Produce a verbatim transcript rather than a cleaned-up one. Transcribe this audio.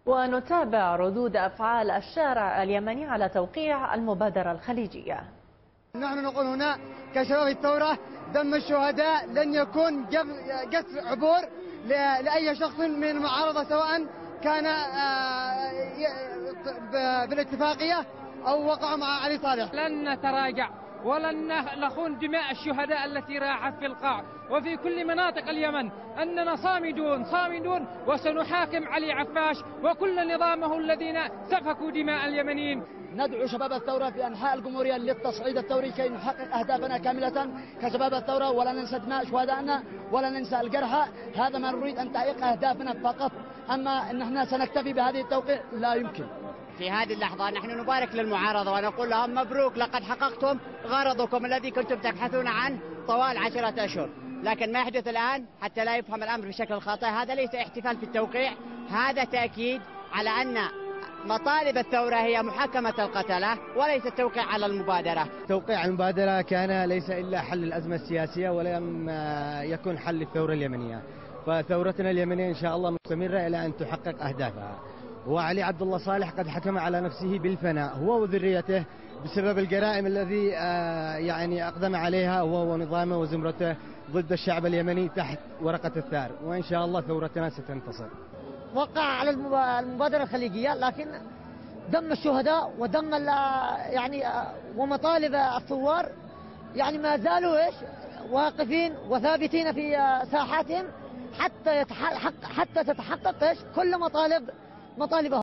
ونتابع ردود أفعال الشارع اليمني على توقيع المبادرة الخليجية. نحن نقول هنا كشباب الثورة دم الشهداء لن يكون قصر عبور لأي شخص من المعارضة، سواء كان بالاتفاقية أو وقع مع علي صالح. لن نتراجع ولن نخون دماء الشهداء التي راحت في القاع وفي كل مناطق اليمن. أننا صامدون صامدون وسنحاكم علي عفاش وكل نظامه الذين سفكوا دماء اليمنيين. ندعو شباب الثورة في أنحاء الجمهورية للتصعيد الثوري كي نحقق أهدافنا كاملة كشباب الثورة، ولا ننسى دماء شهدائنا ولا ننسى الجرحى. هذا ما نريد أن تحقيق أهدافنا فقط، أما أن احنا سنكتفي بهذه التوقيع لا يمكن. في هذه اللحظة نحن نبارك للمعارضة ونقول لهم مبروك، لقد حققتم غرضكم الذي كنتم تبحثون عنه طوال عشرة أشهر. لكن ما يحدث الآن حتى لا يفهم الأمر بشكل خاطئ، هذا ليس احتفال في التوقيع، هذا تأكيد على أن مطالب الثورة هي محاكمة القتلة وليس التوقيع على المبادرة. توقيع المبادرة كان ليس إلا حل الأزمة السياسية ولم يكن حل الثورة اليمنية، فثورتنا اليمنية إن شاء الله مستمرة إلى أن تحقق أهدافها. وعلي عبد الله صالح قد حكم على نفسه بالفناء هو وذريته بسبب الجرائم الذي يعني أقدم عليها هو ونظامه وزمرته ضد الشعب اليمني تحت ورقة الثار، وإن شاء الله ثورتنا ستنتصر. وقع على المبادرة الخليجية، لكن دم الشهداء ودم يعني ومطالب الثوار يعني ما زالوا ايش واقفين وثابتين في ساحاتهم حتى يتحقق حتى تتحقق ايش كل مطالب مطالبهم.